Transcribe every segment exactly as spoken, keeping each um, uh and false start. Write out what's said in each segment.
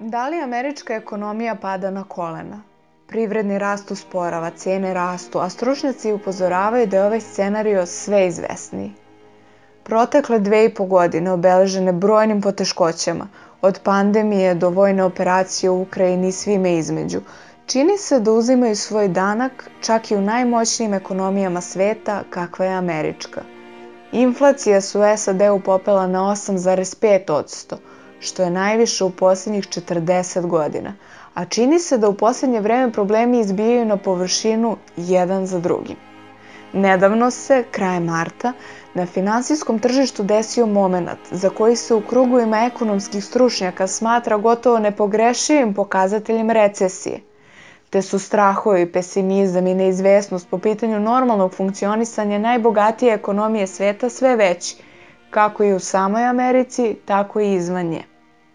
Da li američka ekonomija pada na kolena? Privredni rast usporava, cijene rastu, a stručnjaci upozoravaju da je ovaj scenario sve izvesniji. Protekle dve i po godine obeležene brojnim poteškoćama, od pandemije do vojne operacije u Ukrajini i svime između, čini se da uzimaju svoj danak čak i u najmoćnijim ekonomijama sveta kakva je američka. Inflacija se u S A D-u popela na osam zarez pet posto, što je najviše u posljednjih četrdeset godina, a čini se da u posljednje vreme problemi izbijaju na površinu jedan za drugim. Nedavno se, krajem marta, na finansijskom tržištu desio momenat za koji se u krugovima ekonomskih stručnjaka smatra gotovo nepogrešivim pokazateljem recesije, te su strahovi, pesimizam i neizvesnost po pitanju normalnog funkcionisanja najbogatije ekonomije sveta sve veći, kako i u samoj Americi, tako i izvan nje.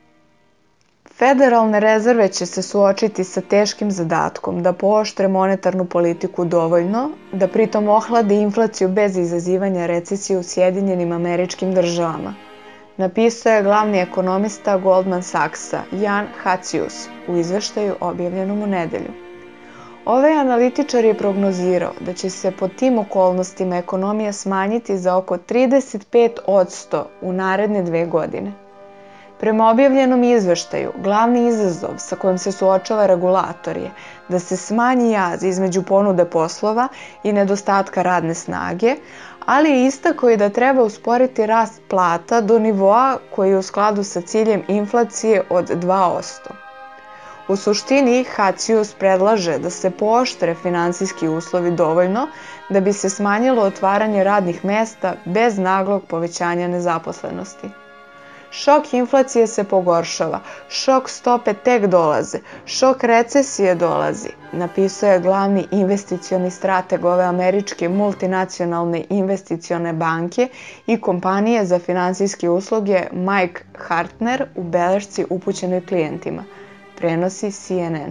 Federalne rezerve će se suočiti sa teškim zadatkom da pooštre monetarnu politiku dovoljno, da pritom ohlade inflaciju bez izazivanja recesije u Sjedinjenim Američkim Državama, napisao je glavni ekonomista Goldman Sachsa Jan Hatzius u izveštaju objavljenom u nedelju. Ovaj analitičar je prognozirao da će se pod tim okolnostima ekonomija smanjiti za oko trideset pet posto u naredne dve godine. Prema objavljenom izveštaju, glavni izazov sa kojim se suočava regulator je da se smanji jaz između ponude poslova i nedostatka radne snage, ali je istakao i da treba usporiti rast plata do nivoa koji je u skladu sa ciljem inflacije od dva posto. U suštini, Hatzius predlaže da se pooštre finansijski uslovi dovoljno da bi se smanjilo otvaranje radnih mesta bez naglog povećanja nezaposlenosti. Šok inflacije se pogoršava, šok stope tek dolaze, šok recesije dolazi, napisao je glavni investicioni strateg ove američke multinacionalne investicione banke i kompanije za finansijske usluge Mike Hartner u belešci upućenoj klijentima, prenosi C N N.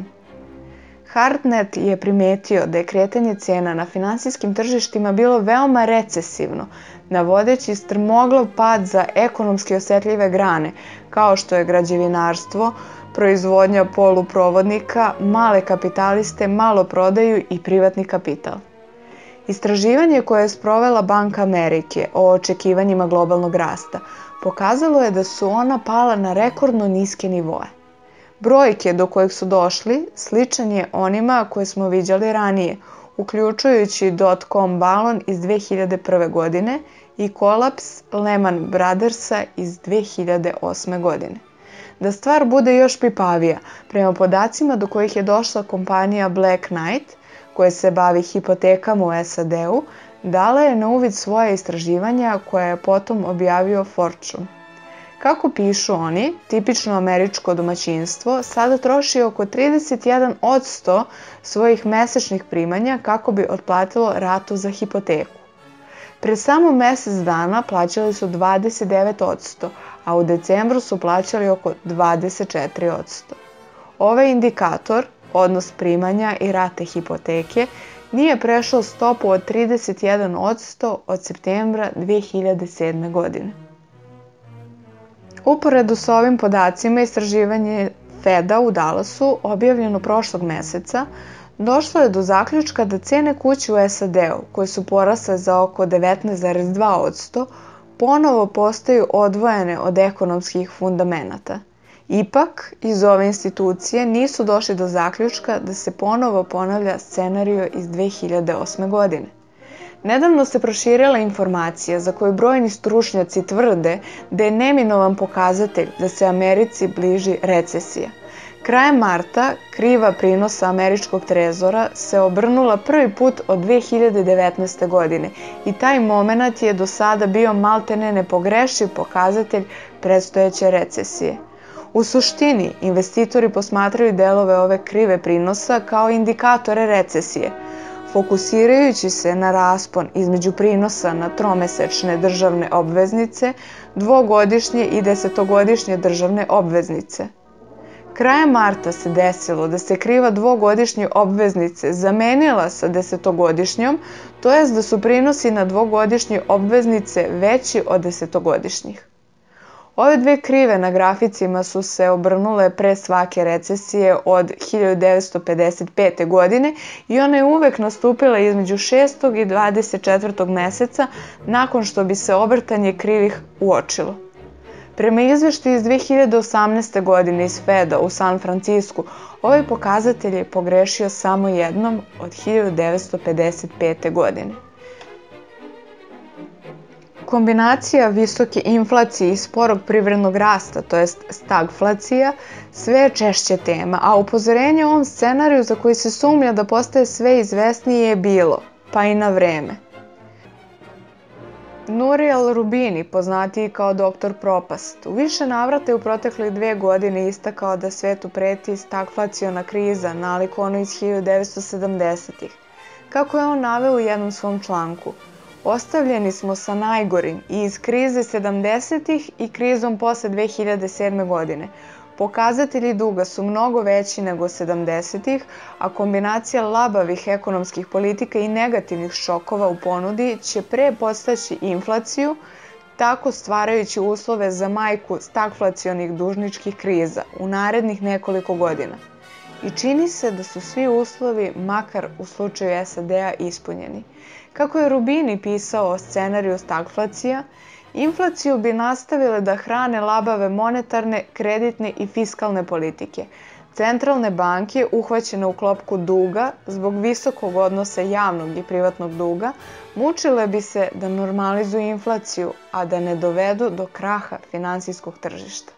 Hartner je primetio da je kretanje cena na finansijskim tržištima bilo veoma recesivno, navodeći strmoglav pad za ekonomski osetljive grane, kao što je građevinarstvo, proizvodnja poluprovodnika, male kapitaliste, maloprodaju i privatni kapital. Istraživanje koje je sprovela Banka Amerike o očekivanjima globalnog rasta pokazalo je da su ona pala na rekordno niske nivoe. Brojke do kojih su došli sličan je onima koje smo viđali ranije, uključujući dot-com balon iz dve hiljade prve. godine i kolaps Lehman Brothersa iz dve hiljade osme. godine. Da stvar bude još pipavija, prema podacima do kojih je došla kompanija Black Knight, koja se bavi hipotekama u S A D-u, dala je na uvid svoje istraživanja koje je potom objavio Fortune. Kako pišu oni, tipično američko domaćinstvo sada troši oko trideset jedan posto svojih mesečnih primanja kako bi otplatilo ratu za hipoteku. Pre samo mjesec dana plaćali su dvadeset devet posto, a u decembru su plaćali oko dvadeset četiri posto. Ovaj indikator, odnos primanja i rate hipoteke, nije prešao stopu od trideset jedan posto od septembra dve hiljade sedme. godine. Uporedo sa ovim podacima istraživanje Feda u Dallasu, objavljeno prošlog meseca, došlo je do zaključka da cene kuće u S A D-u, koje su porasle za oko devetnaest zarez dva posto, ponovo postaju odvojene od ekonomskih fundamenata. Ipak, iz ove institucije nisu došli do zaključka da se ponovo ponavlja scenario iz dve hiljade osme. godine. Nedavno se proširila informacija za koju brojni stručnjaci tvrde da je neminovan pokazatelj da se Americi bliži recesija. Krajem marta kriva prinosa američkog trezora se obrnula prvi put od dve hiljade devetnaeste. godine i taj momenat je do sada bio maltene nepogrešiv pokazatelj predstojeće recesije. U suštini, investitori posmatraju delove ove krive prinosa kao indikatore recesije, fokusirajući se na raspon između prinosa na tromesečne državne obveznice, dvogodišnje i desetogodišnje državne obveznice. Krajem marta se desilo da se kriva dvogodišnje obveznice zamenila sa desetogodišnjom, to jest da su prinosi na dvogodišnje obveznice veći od desetogodišnjih. Ove dve krive na graficima su se obrnule pre svake recesije od hiljadu devetsto pedeset pete. godine i ona je uvek nastupila između šestog i dvadeset četvrtog meseca nakon što bi se obrtanje krivih uočilo. Prema izveštaju iz dve hiljade osamnaeste. godine iz Feda u San Francisku, ovaj pokazatelj je pogrešio samo jednom od hiljadu devetsto pedeset pete. godine. Kombinacija visoke inflacije i sporog privrednog rasta, to jest stagflacija, sve je češća tema, a upozorenje o ovom scenariju za koji se sumnja da postaje sve izvesnije je bilo, pa i na vreme. Nouriel Roubini, poznatiji kao doktor Propast, u više navrata je u proteklih dve godine istakao da svetu preti stagflaciona kriza nalik ono iz hiljadu devetsto sedamdesetih. Kako je on naveo u jednom svom članku, ostavljeni smo sa najgorim i iz krize sedamdesetih i krizom posle dve hiljade sedme. godine. Pokazatelji duga su mnogo veći nego sedamdesetih, a kombinacija labavih ekonomskih politika i negativnih šokova u ponudi će pre podstaći inflaciju, tako stvarajući uslove za majku stagflacionih dužničkih kriza u narednih nekoliko godina. I čini se da su svi uslovi, makar u slučaju S A D-a, ispunjeni. Kako je Roubini pisao o scenariju stagflacija, inflaciju bi nastavile da hrane labave monetarne, kreditne i fiskalne politike. Centralne banke, uhvaćene u klopku duga zbog visokog odnosa javnog i privatnog duga, mučile bi se da normalizuju inflaciju, a da ne dovedu do kraha finansijskog tržišta.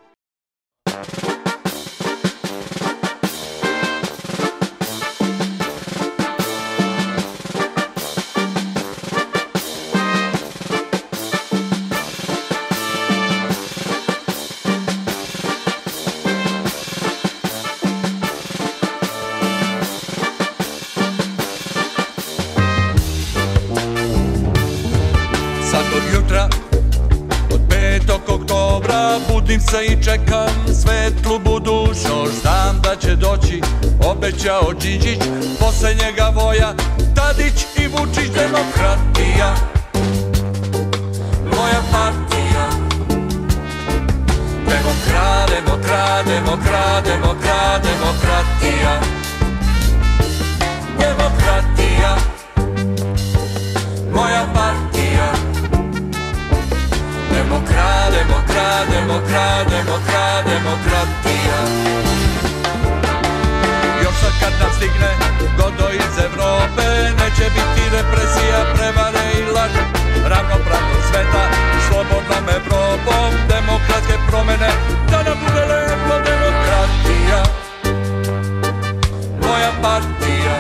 Svakog jutra od petog oktobra budim se i čekam svetlu budućnost. Znam da će doći, obećao Đinđić, posle njega Voja, Tadić i Vučić. Demokratija, moja partija. Demokrat, demokrat, demokrat, demokrat, demokratija. Demokratija, moja partija. Demokrat, demokrat, demokrat, demokrat, demokratija. Još sad kad nam stigne godo iz Evrope, neće biti represija, prevare i laž. Ravnopravnog sveta, slobodnom Evropom, demokratske promene, da nam bude lepo. Demokratija, moja partija.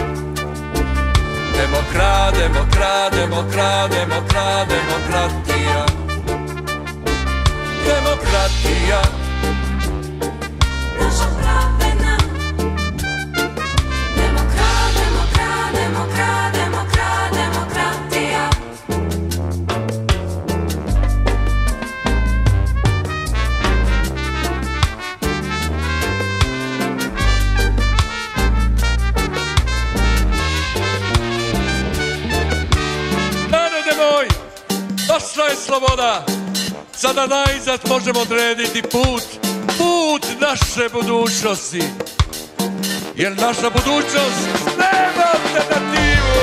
Demokrat, demokrat, demokrat, demokrat, demokratija. Demokratija, naša pravedna. Demokrat, demokrat, demokrat, demokrat, demokratija. Narode moj, došla je sloboda. Sada najzad možemo odrediti put, put naše budućnosti. Jer naša budućnost nema alternativu.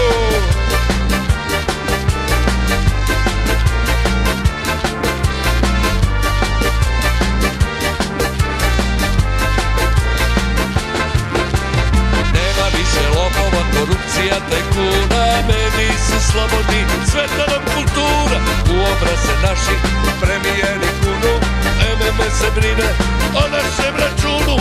Nema više lopova, korupcija, tajkuna, mediji su slobodni, sveta nam kultura. U obraze naših premijeri kunu, M M S se brine o našem računu.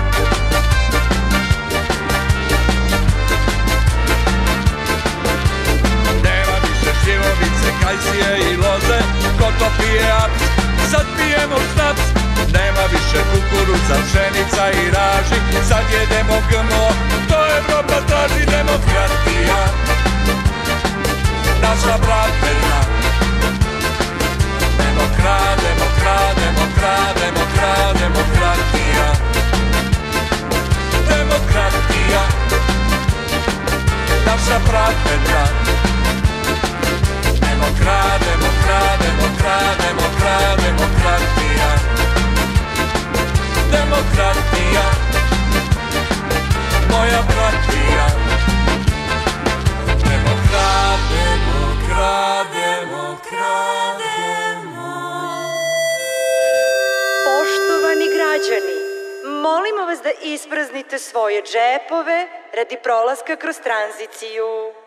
Nema više šljivovice, kajsije i loze, ko to pije aps, sad pijemo šnaps. Nema više kukuruza, pšenica i raži, sad jedemo G M O, to Evropa traži. Demokratija, naša pravedna. Demokrat, demokrat, demokrat, demokrat, demokratija. Demokratija, naša pravedna. Demokrat, demokrat, demokrat, demokrat, demokrat. moja bratija. Nemo krademo, krademo, krademo. Poštovani građani, molimo vas da ispraznite svoje džepove radi prolaska kroz tranziciju.